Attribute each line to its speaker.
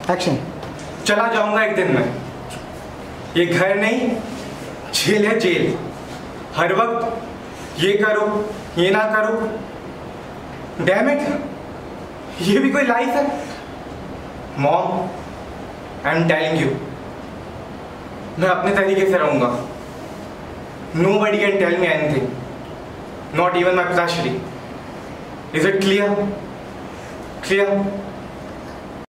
Speaker 1: Action.
Speaker 2: चला जाऊंगा एक दिन में, ये घर नहीं जेल है जेल। हर वक्त ये करो ये ना करो, डैम इट, ये भी कोई लाइफ है? Mom, I am telling you, मैं अपने तरीके से रहूंगा। Nobody can tell me anything, not even my Pitashri. Is it clear? Clear?